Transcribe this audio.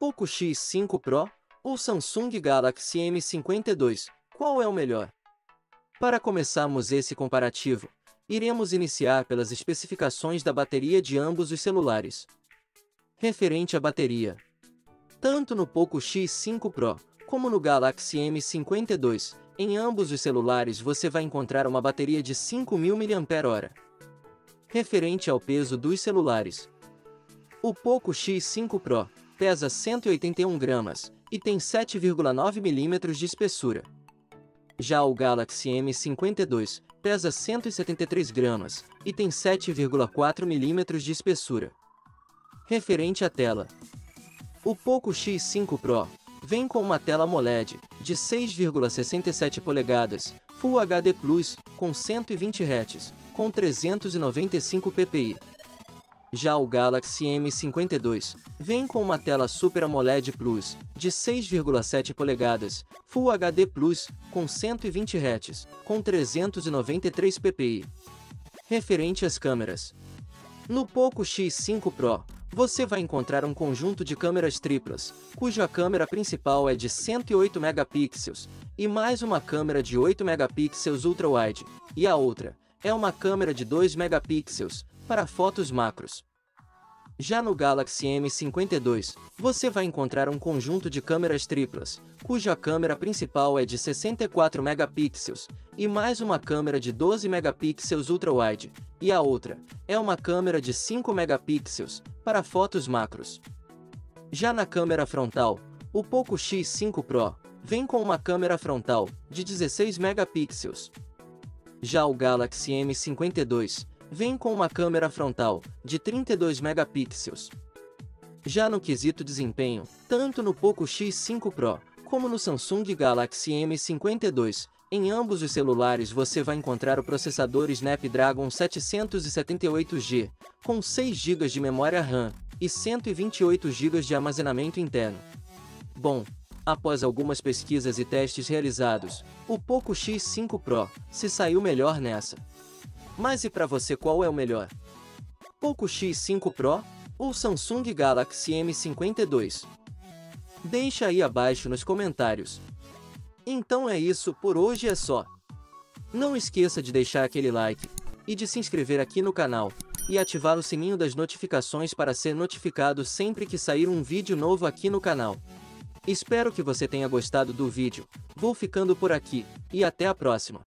Poco X5 Pro ou Samsung Galaxy M52, qual é o melhor? Para começarmos esse comparativo, iremos iniciar pelas especificações da bateria de ambos os celulares. Referente à bateria, tanto no Poco X5 Pro como no Galaxy M52, em ambos os celulares você vai encontrar uma bateria de 5.000 mAh. Referente ao peso dos celulares, o Poco X5 Pro pesa 181 gramas e tem 7,9 mm de espessura. Já o Galaxy M52 pesa 173 gramas e tem 7,4 mm de espessura. Referente à tela, o Poco X5 Pro vem com uma tela AMOLED de 6,67 polegadas, Full HD Plus, com 120 Hz, com 395 ppi. Já o Galaxy M52 vem com uma tela Super AMOLED Plus de 6,7 polegadas, Full HD Plus, com 120 Hz, com 393 ppi. Referente às câmeras, no Poco X5 Pro, você vai encontrar um conjunto de câmeras triplas, cuja câmera principal é de 108 megapixels, e mais uma câmera de 8 megapixels ultra-wide, e a outra é uma câmera de 2 megapixels, para fotos macros. Já no Galaxy M52, você vai encontrar um conjunto de câmeras triplas, cuja câmera principal é de 64 megapixels, e mais uma câmera de 12 megapixels ultra-wide, e a outra é uma câmera de 5 megapixels, para fotos macros. Já na câmera frontal, o Poco X5 Pro vem com uma câmera frontal de 16 megapixels. Já o Galaxy M52 vem com uma câmera frontal de 32 megapixels. Já no quesito desempenho, tanto no Poco X5 Pro como no Samsung Galaxy M52, em ambos os celulares você vai encontrar o processador Snapdragon 778G, com 6 GB de memória RAM e 128 GB de armazenamento interno. Bom, após algumas pesquisas e testes realizados, o Poco X5 Pro se saiu melhor nessa. Mas e para você, qual é o melhor? Poco X5 Pro ou Samsung Galaxy M52? Deixa aí abaixo nos comentários. Então é isso, por hoje é só. Não esqueça de deixar aquele like e de se inscrever aqui no canal e ativar o sininho das notificações para ser notificado sempre que sair um vídeo novo aqui no canal. Espero que você tenha gostado do vídeo. Vou ficando por aqui e até a próxima.